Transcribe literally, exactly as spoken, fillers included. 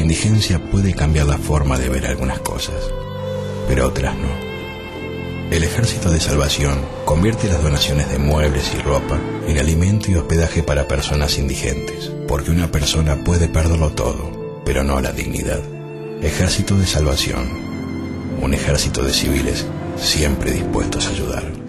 indigencia puede cambiar la forma de ver algunas cosas, pero otras no. El Ejército de Salvación convierte las donaciones de muebles y ropa en alimento y hospedaje para personas indigentes, porque una persona puede perderlo todo, pero no la dignidad. Ejército de Salvación, un ejército de civiles siempre dispuestos a ayudar.